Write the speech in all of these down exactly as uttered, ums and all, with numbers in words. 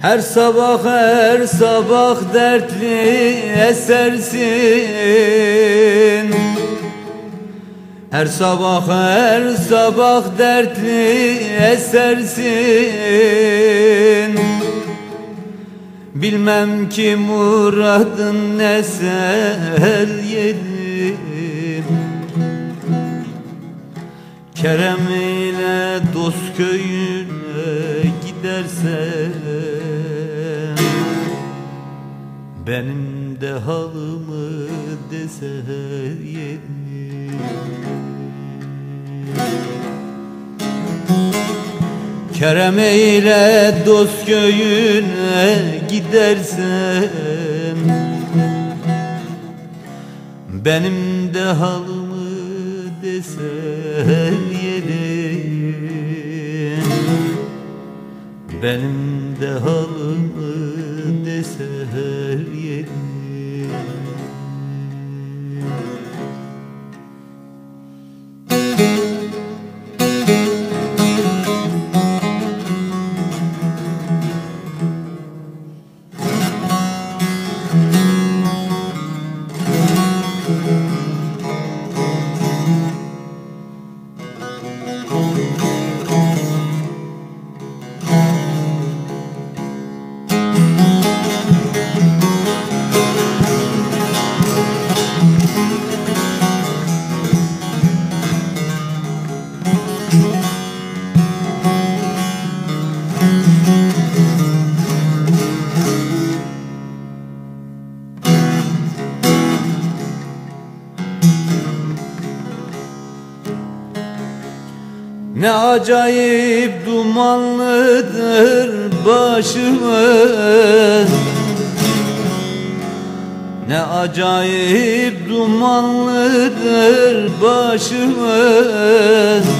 Her sabah her sabah dertli esersin. Her sabah her sabah dertli esersin. Bilmem ki muradın ne selyelim. Kerem ile dost köyüne gidersen benim de halımı deseydin. Kerem ile dost köyüne gidersen benim de halımı deseydin. Benim de halımı deseydin. Ne acayip dumanlıdır başımız, ne acayip dumanlıdır başımız.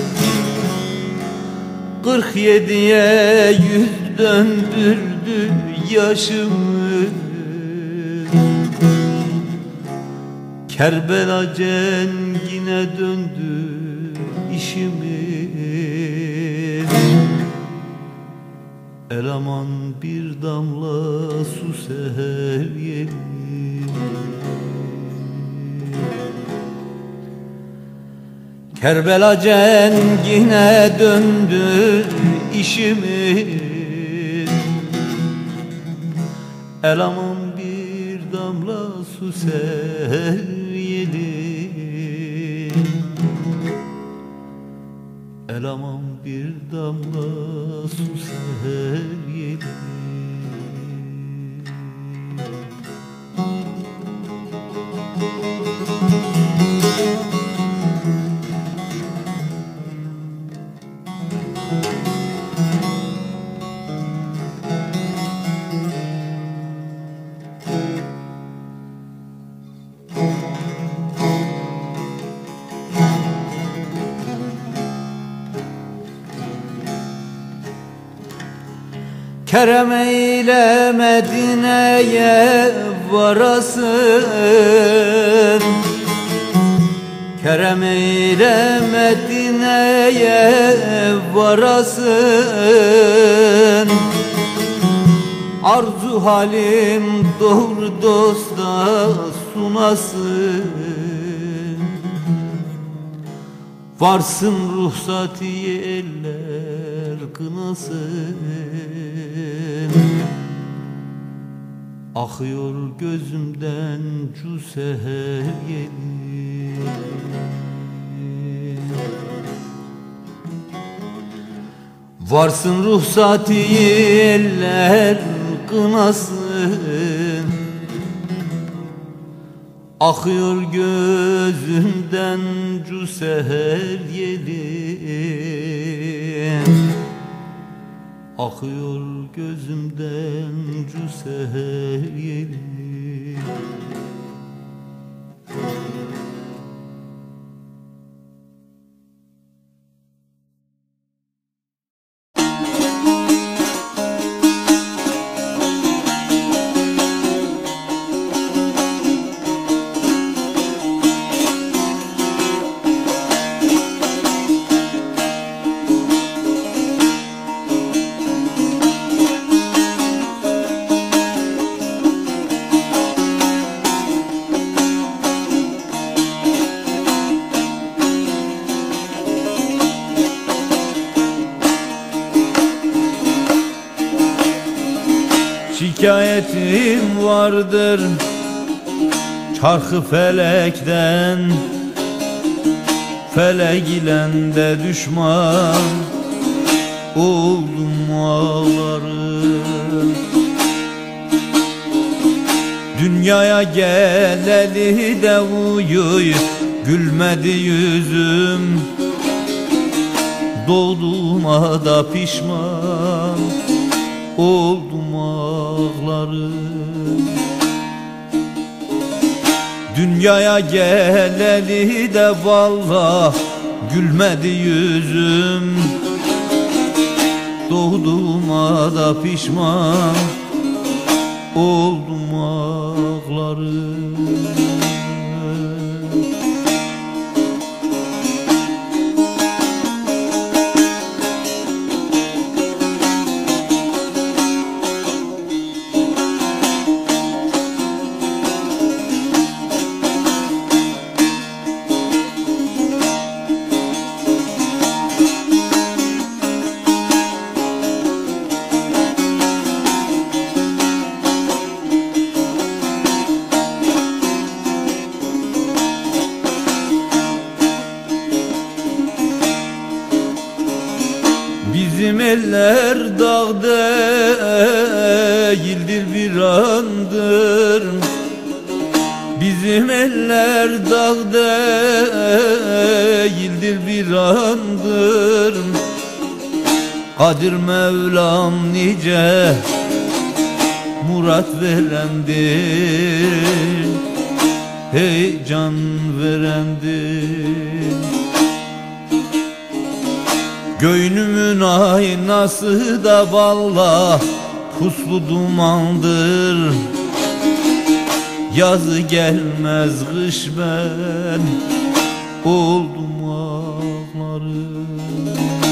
Kırk yediye yüz döndürdü yaşımı. Kerbela cengine döndü işimiz. El aman bir damla su sevyelim. Kerbela cengine döndü işimiz. El aman bir damla su sevyelim. El aman bir damla su sevyelim. Kerem ile Medine'ye varasın. Kerem ile Medine'ye varasın. Arzu halim doğru dosta sunasın. Varsın ruhsati eller kınasın. Akıyor gözümden cu seher yeli. Varsın ruhsati eller kınasın. Akıyor gözümden cu seher yeli. Akıyor gözümden cu seher yeli. şikayetim vardır çarkı felekten, felek ile de düşman oldum ağlarım. Dünyaya geleli de uyuy gülmedi yüzüm, doğduğuma da pişman oldum ağlarım. Dünyaya geleli de vallah gülmedi yüzüm, doğduğuma da pişman oldum ağlarım. Bizim eller dağ değildir bir andır, bizim eller dağ değildir bir andır. Kadir Mevlam nice murat verendir, hey can verendir. Göynümün aynası da vallah puslu dumandır, yazı gelmez kış ben oldum ağlarım.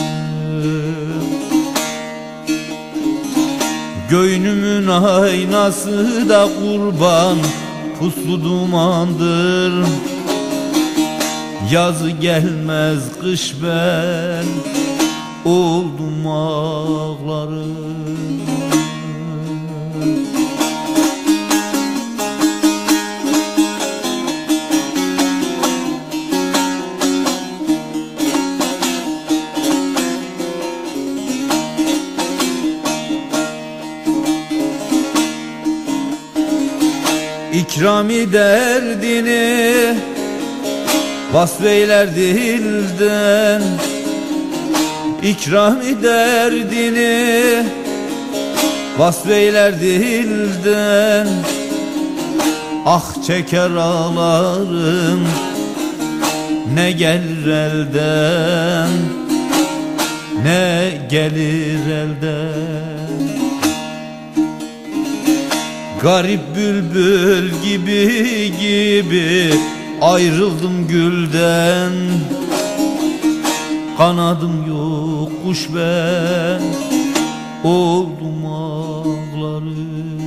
Göynümün aynası da kurban puslu dumandır, yazı gelmez kış ben oldum ağlarım. İkrami derdini vasfeyler dilden, İkrami derdini vasfeyler dilden. Ah çeker ağlarım ne gelir elden, ne gelir elden. Garip bülbül gibi gibi ayrıldım gülden, kanadım yok kuş ben oldum ağlarım.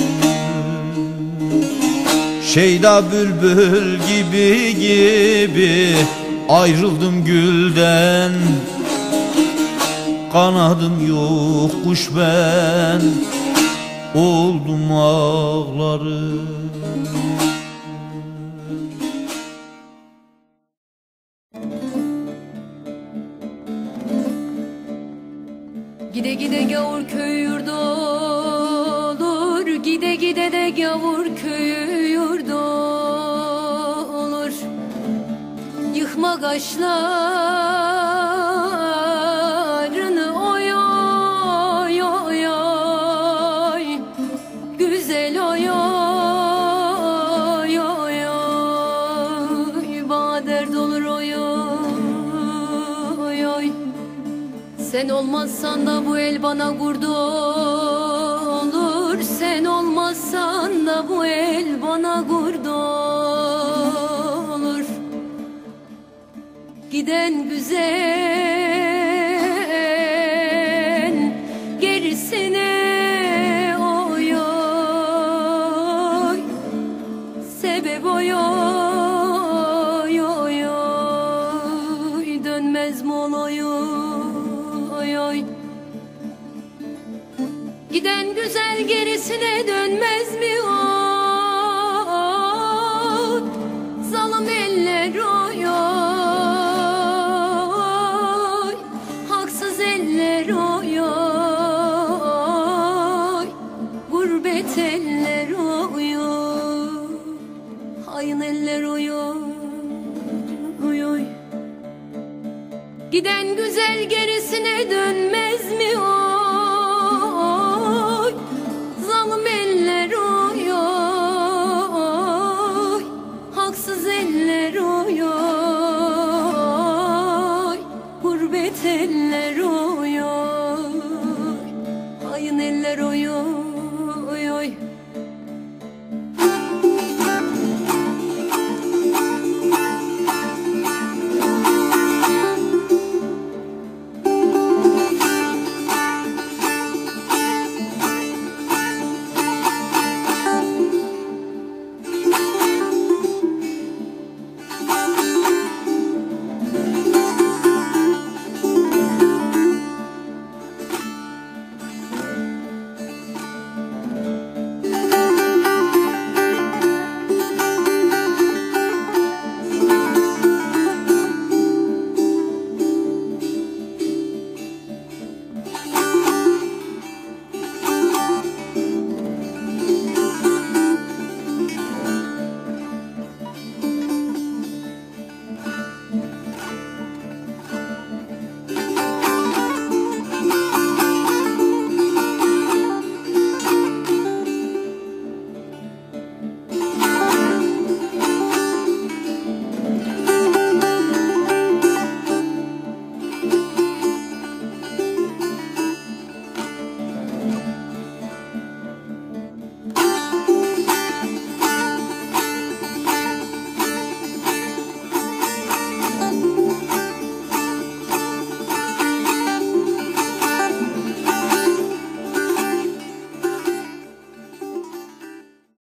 Şeyda bülbül gibi gibi ayrıldım gülden, kanadım yok kuş ben oldum ağlarım. Gide gide gavur köyü yurdu olur, gide gide de gavur köyü yurdu olur. Yıkma kaşlarını oy oy oy oy, güzel oy oy oy oy, bana dert olur oy oy oy. Sen olmazsan da bu el bana kurdu olur, sen olmazsan da bu el bana kurdu olur. Giden güzel gerisine oy oy, sebep oy oy oy oy, dönmez mi oy oy oy. Giden güzel gerisine dönmez mi oy? Zalim eller oy oy, haksız eller oy oy, gurbet eller oy oy, hain eller oy oy oy. Giden güzel gerisine dönmez mi oy?